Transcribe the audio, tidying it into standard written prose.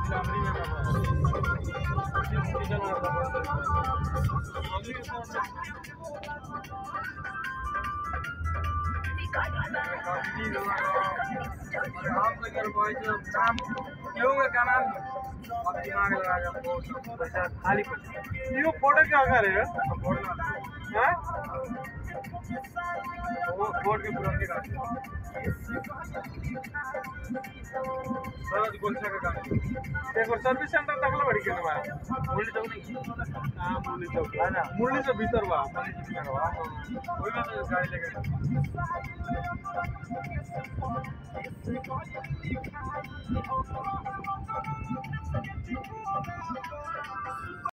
खाली ये फोटो क्या कर रहे हैं? वो बोर्ड के पूरा सरद गोलछा का काम देखो सर्विस सेंटर तक ला बड़ी केने बा मुरली चौक नहीं हां मुरली चौक है ना मुरली से भीतर बा वही में तो गाड़ी लेके